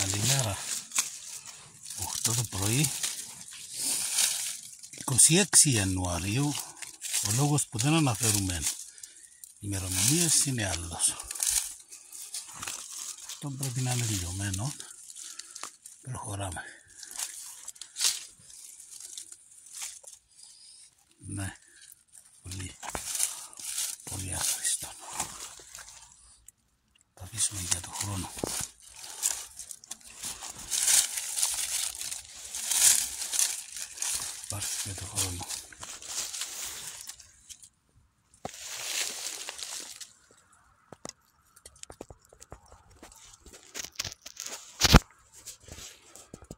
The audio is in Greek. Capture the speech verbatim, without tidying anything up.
Καλημέρα. οκτώ το πρωί, είκοσι έξι Ιανουαρίου. Ο λόγος που δεν αναφέρουμε ημερομηνίες είναι άλλος. Αυτό πρέπει να είναι λιωμένο. Προχωράμε. Ναι, πολύ, πολύ άχρηστο. Θα αφήσουμε για το χρόνο. Υπάρχει για το χρόνο.